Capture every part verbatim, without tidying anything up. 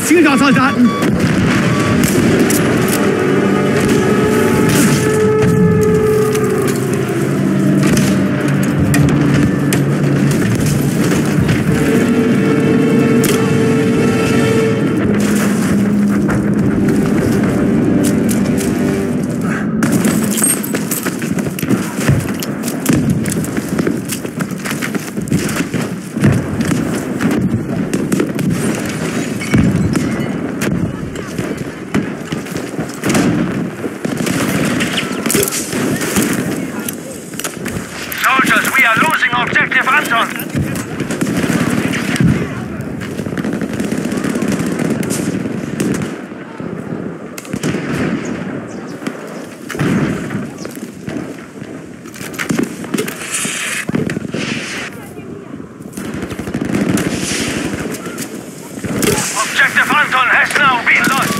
Zielgard-Soldaten! Objective Anton! Objective Anton has now been lost!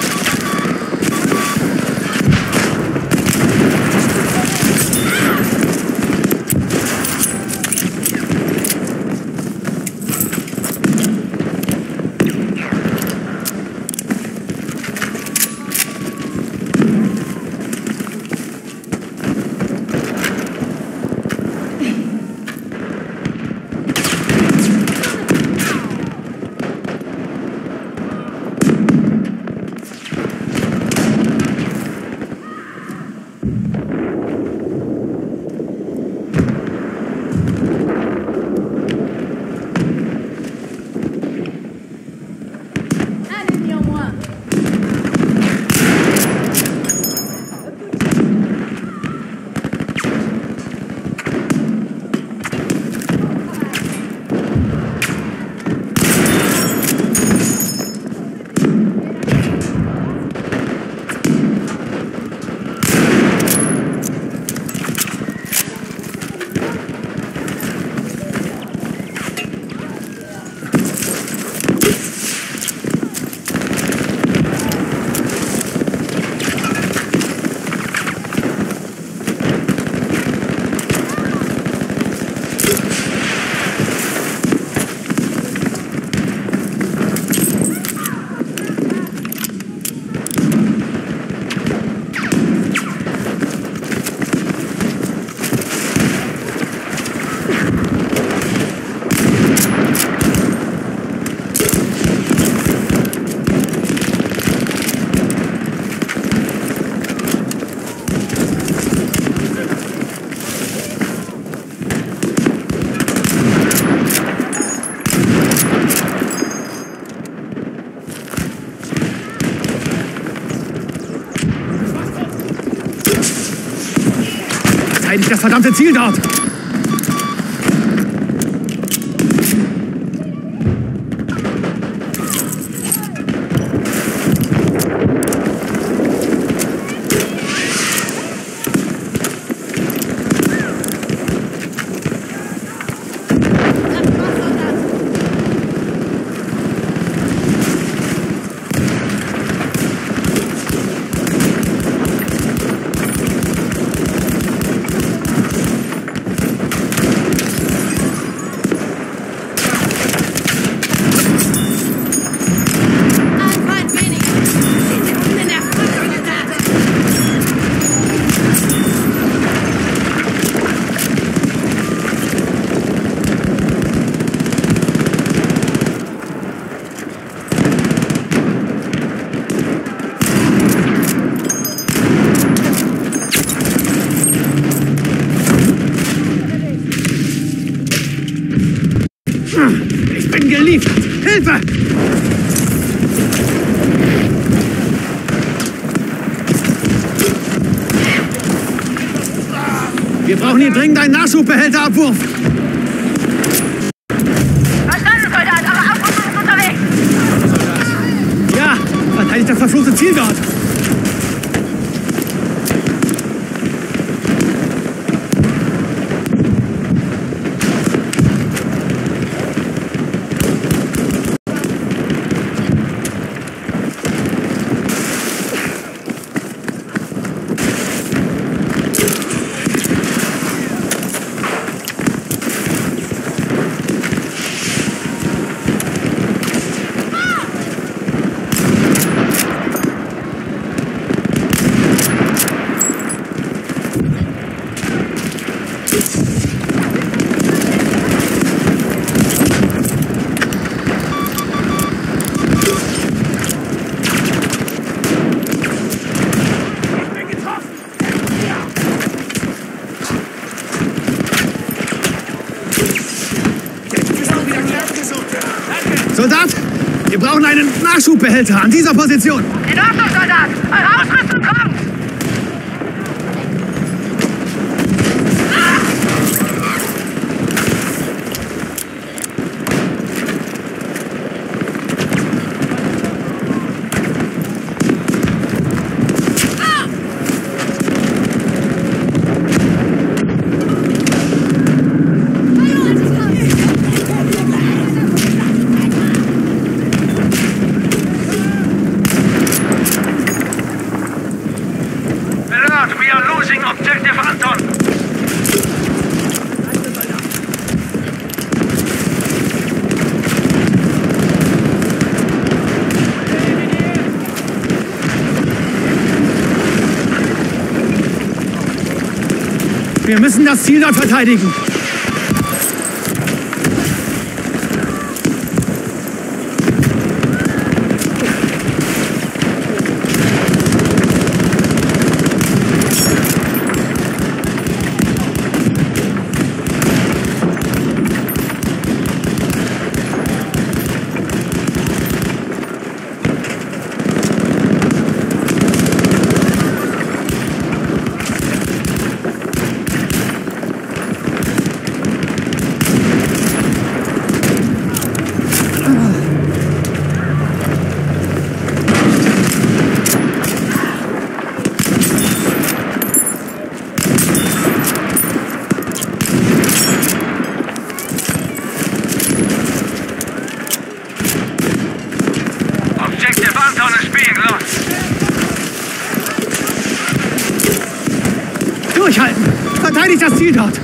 Verteidigt das verdammte Ziel dort! Ich bin geliefert! Hilfe! Wir brauchen hier dringend einen Nachschub-Behälterabwurf! Verstanden, Soldat, aber Abwurf ist unterwegs! Ja, verteidigt das verfluchte Ziel dort! Soldat, wir brauchen einen Nachschubbehälter an dieser Position. In Ordnung, Soldat! Eure Ausrüstung kommt! We are losing objective Anton. Wir müssen das Ziel dort verteidigen. Durchhalten! Verteidigt das Ziel dort!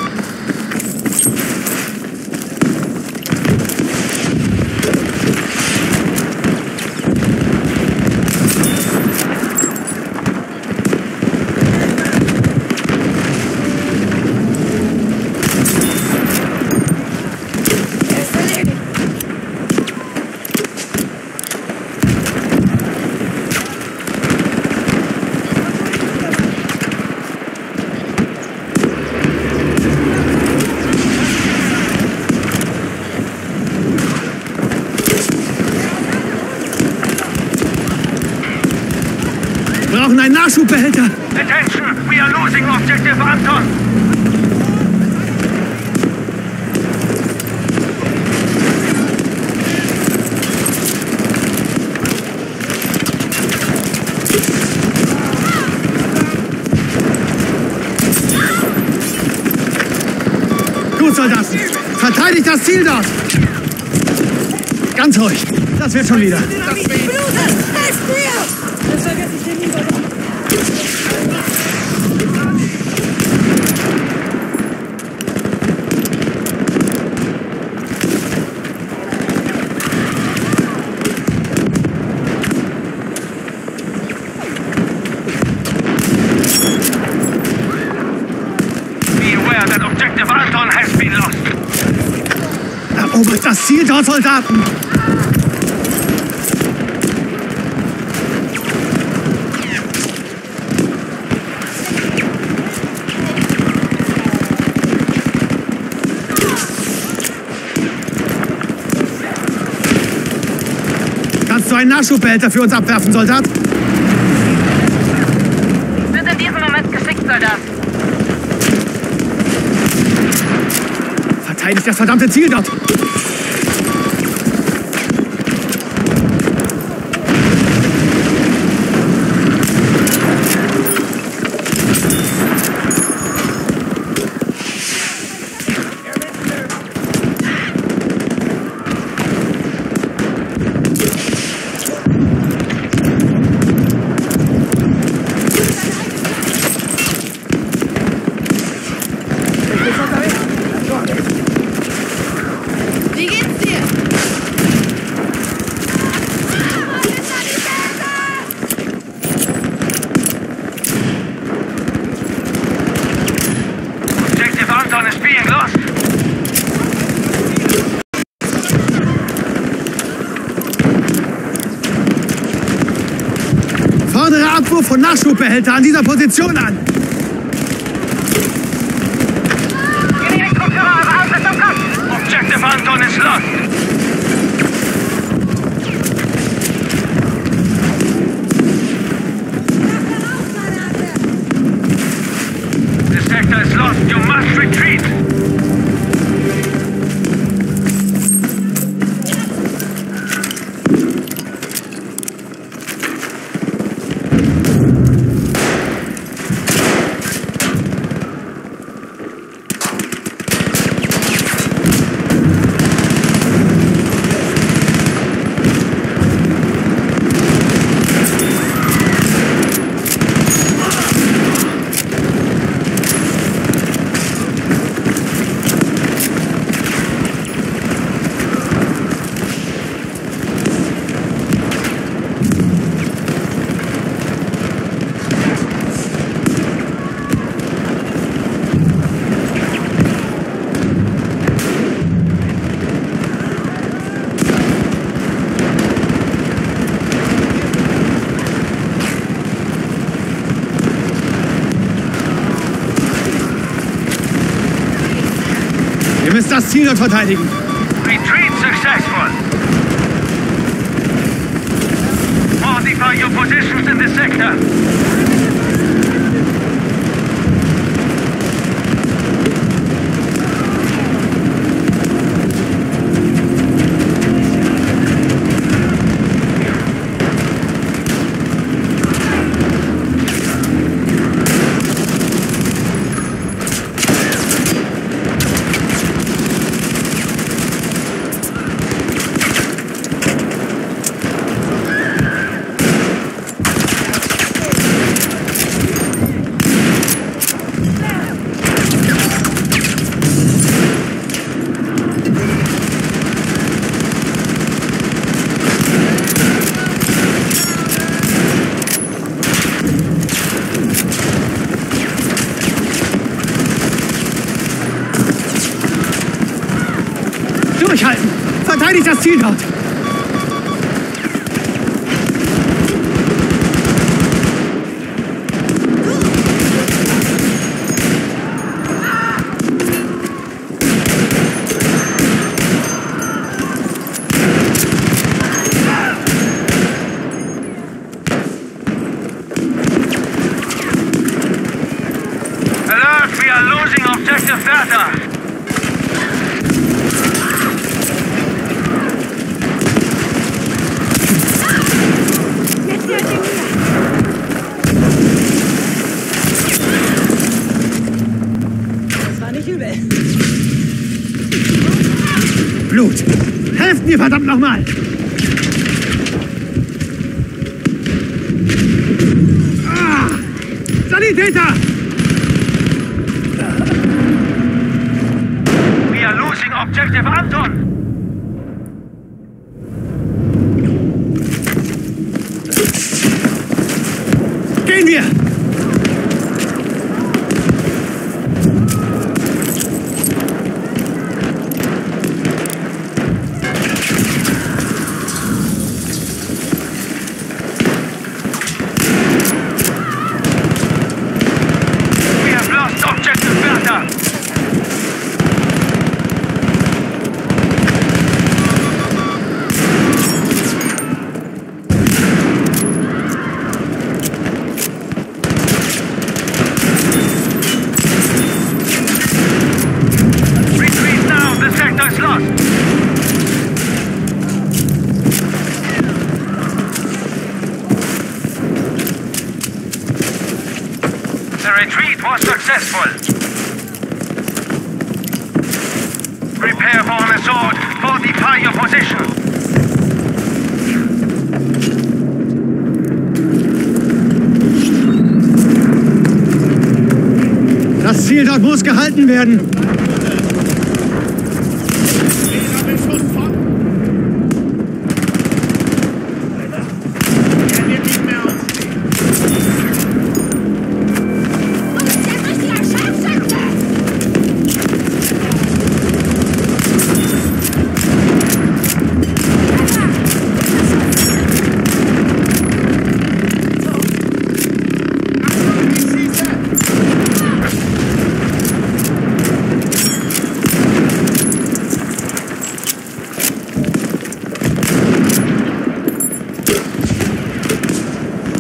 Wir brauchen einen Nachschubbehälter. Attention, we are losing objective Anton. Gut, Soldaten. Verteidigt das Ziel dort. Ganz ruhig. Das wird schon wieder. Beware that objective Anton has been lost. Erobert das Ziel dort, Soldaten. Kannst du einen Nachschubbehälter für uns abwerfen, Soldat? Wird in diesem Moment geschickt, Soldat. Verteidigt das verdammte Ziel dort! Wie geht's dir? Objective Anton is being lost. Fordere Abwurf von Nachschubbehälter an dieser Position an! Objective Anton is lost. must retreat. Ihr müsst das Ziel dort verteidigen. Retreat successful. Fortify your positions in this sector. Durchhalten! Verteidigt das Ziel dort! Alert, we are losing objective data. Blut! Helft mir, verdammt nochmal! Ah! Sanitäter! We are losing objective Anton. Gehen wir! The retreat was successful. Prepare for an assault. Fortify your position. Das Ziel dort muss gehalten werden.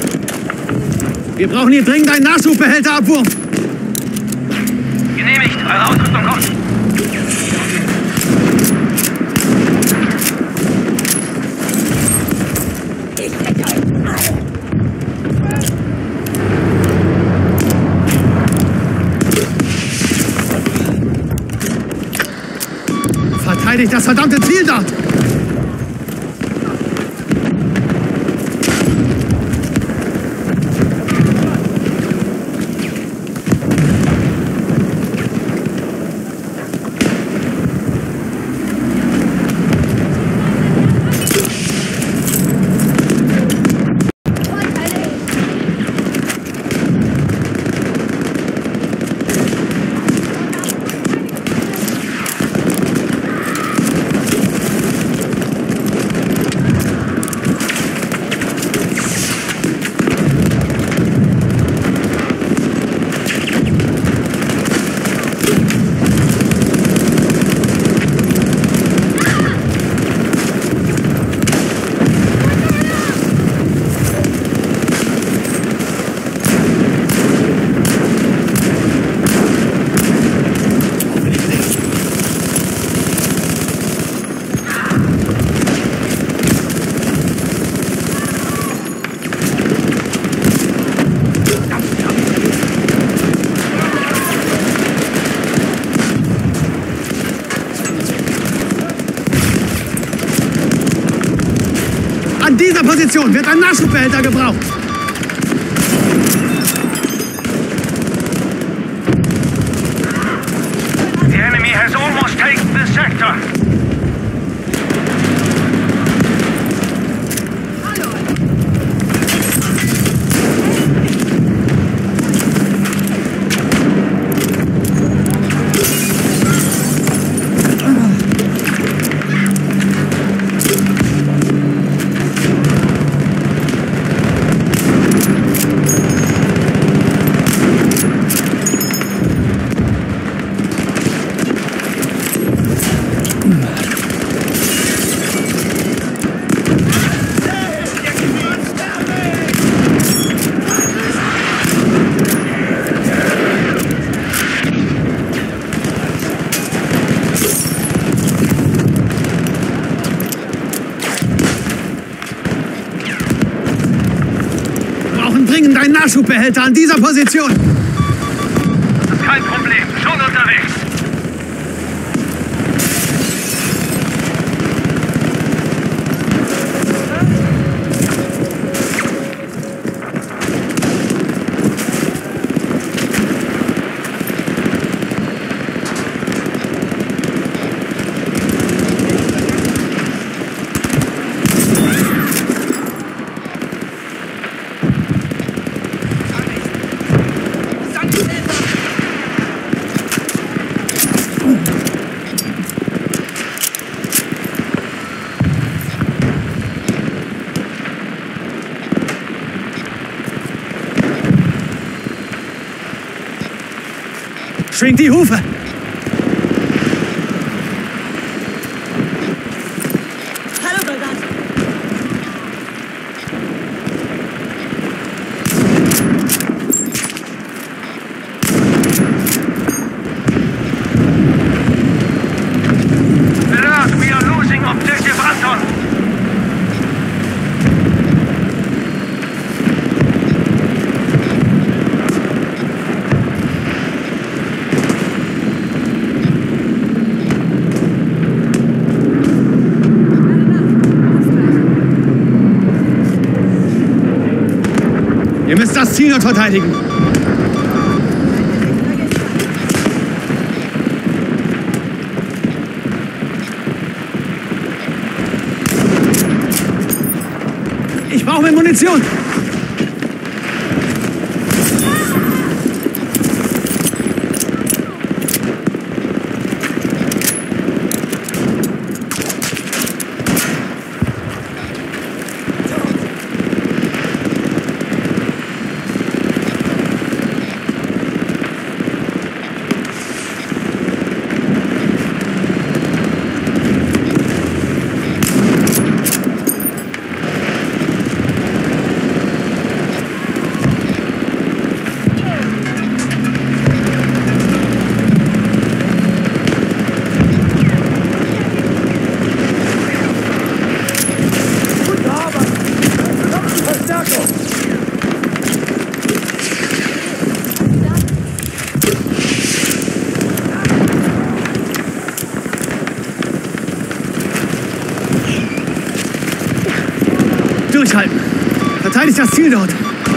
Wir brauchen hier dringend einen Nachschubehälterabwurf. Genehmigt. Eure Ausrüstung kommt! Verteidigt das verdammte Ziel dort! An dieser Position wird ein Nachschubehälter gebraucht. The enemy has almost taken the sector. Dringend ein Nachschubbehälter an dieser Position. Das ist kein Problem. Schon unterwegs. Schwingt die Hufe! Hallo, Soldat! Alert, we are losing objective Anton! Ihr müsst das Ziel dort verteidigen. Ich brauche mehr Munition. einschalten. Verteidigt das Ziel dort.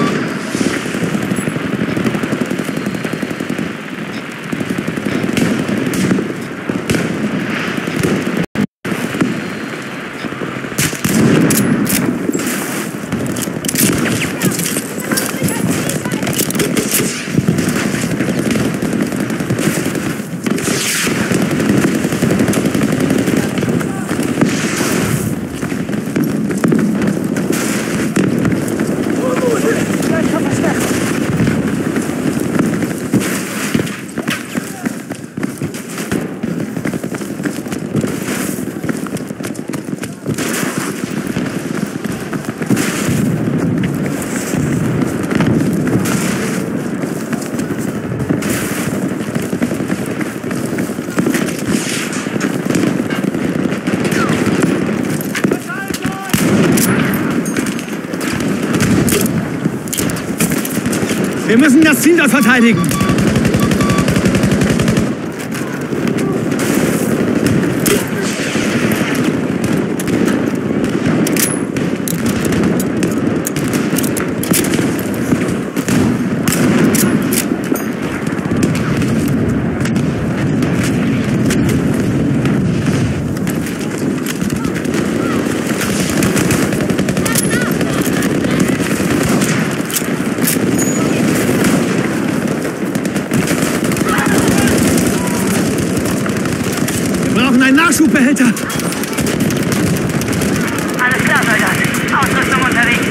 Wir müssen das Ziel dort verteidigen. Ein Nachschubbehälter. Alles klar, Soldat. Ausrüstung unterwegs.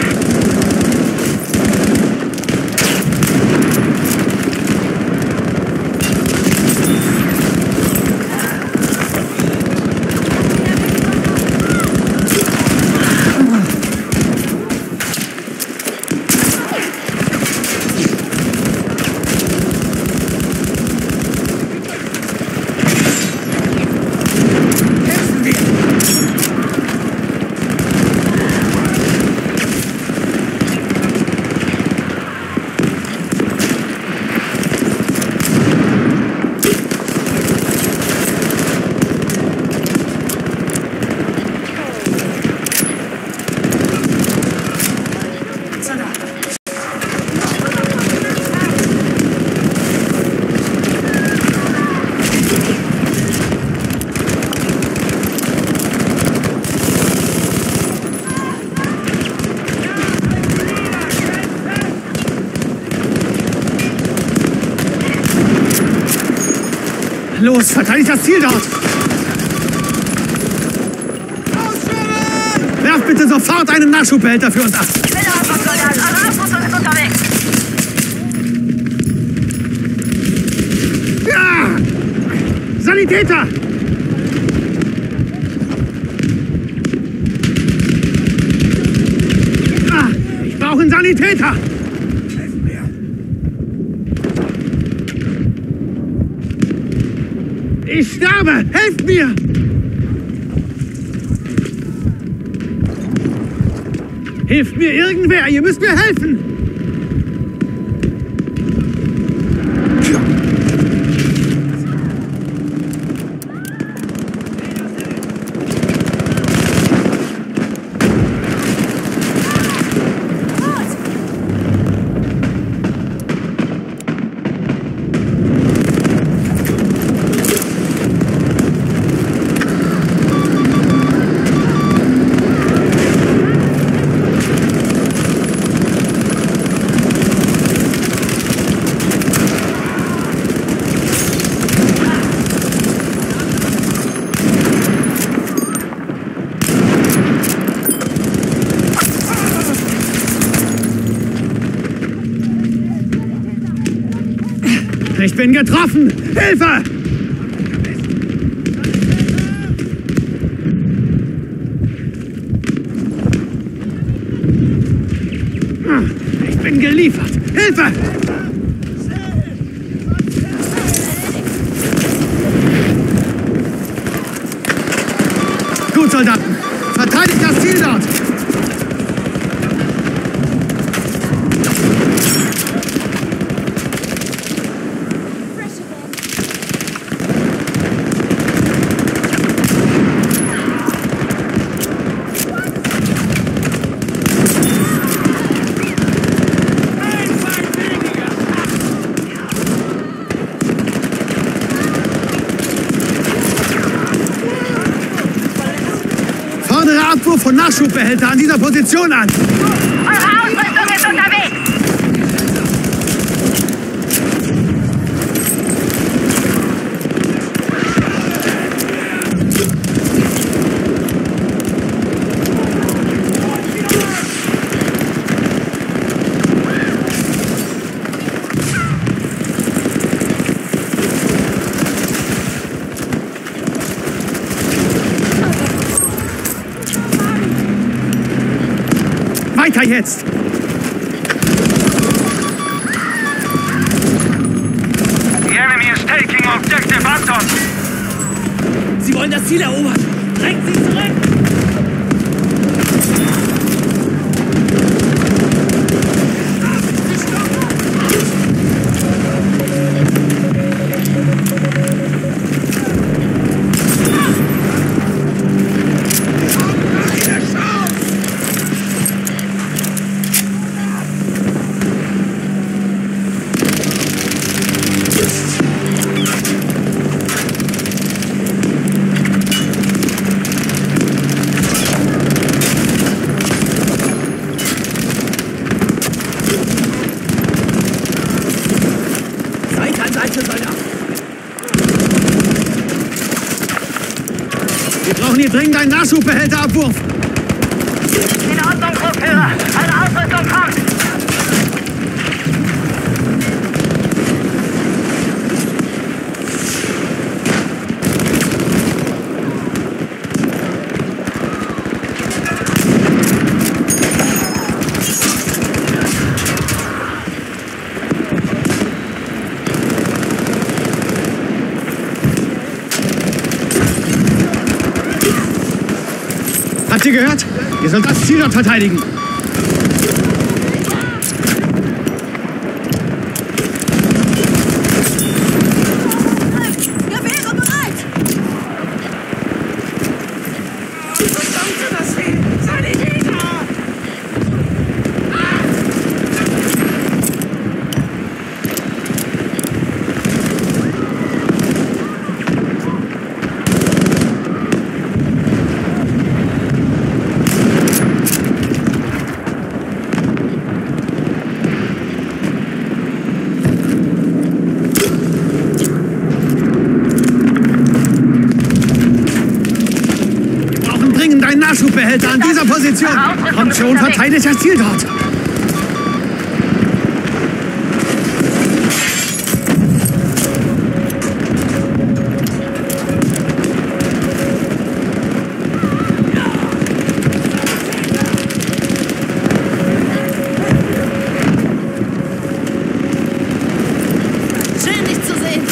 Los, verteidigt das Ziel dort! Werft bitte sofort einen Nachschubbehälter für uns ab! Bitte Antwort, Soldat. Eure Ausrüstung ist unterwegs. Ja! Sanitäter! Ah, ich brauche einen Sanitäter! Ich sterbe! Helft mir! Hilft mir irgendwer! Ihr müsst mir helfen! Ich bin getroffen! Hilfe! Ich bin geliefert! Hilfe! Gut, Soldaten! Verteidigt das Ziel dort! Nachschubbehälter an dieser Position an. Eure Ausrüstung ist unterwegs! Weiter jetzt! The enemy is taking objective Anton! Sie wollen das Ziel erobern. Drängt sie zurück. Wir brauchen hier dringend einen Nachschubbehälterabwurf. In Ordnung, Gruppführer. Eine Ausrüstung kommt. Habt ihr gehört? Ihr sollt das Ziel dort verteidigen. Gewehre bereit! Verdammte das Vieh! Sanitäter! Ein Nachschubbehälter an dieser Position. Kommt schon, verteidigt das Ziel dort. Schön, dich zu sehen.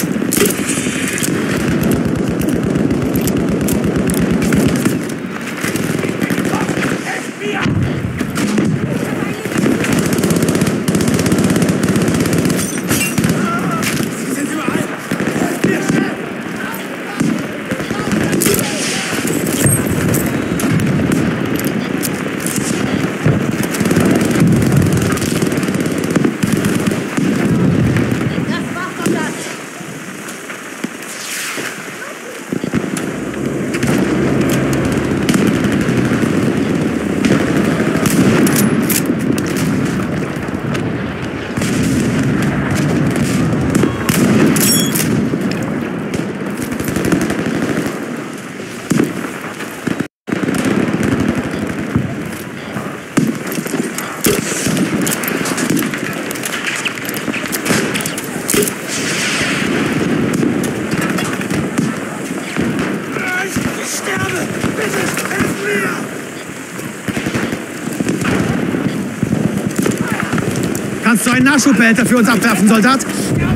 Kannst du einen Nachschubbehälter für uns abwerfen, Soldat? Gut,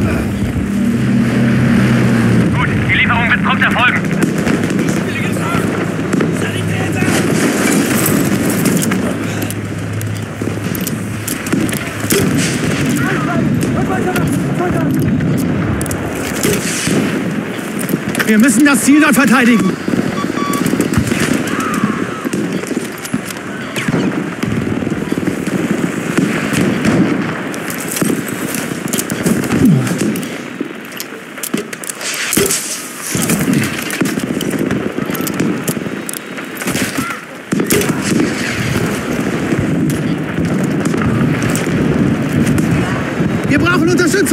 die Lieferung wird prompt erfolgen. Wir müssen das Ziel dort verteidigen.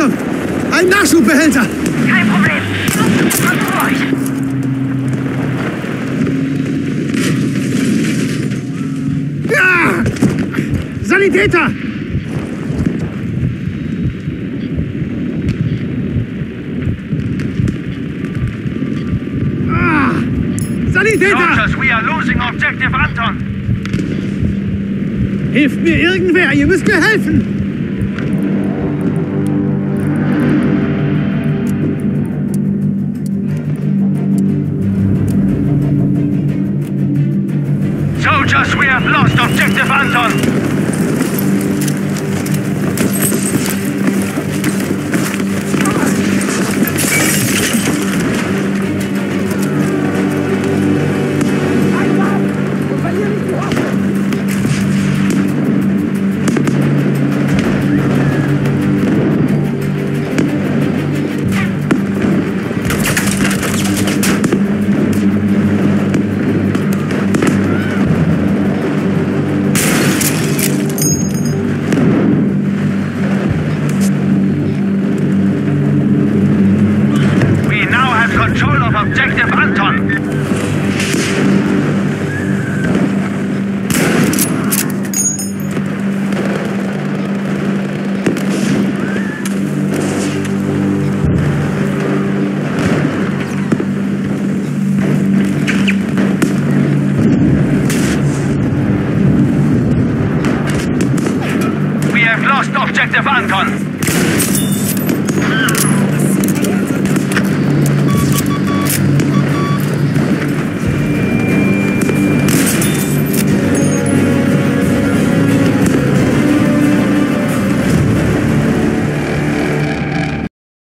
Achtung! Ein Nachschubbehälter! Kein Problem. Kommt vor euch. Ja! Sanitäter! Ah! Sanitäter! Soldiers, we are losing objective Anton. Hilft mir irgendwer! Ihr müsst mir helfen! Soldiers, we have lost objective Anton. Control of objective Anton. We have lost objective Anton.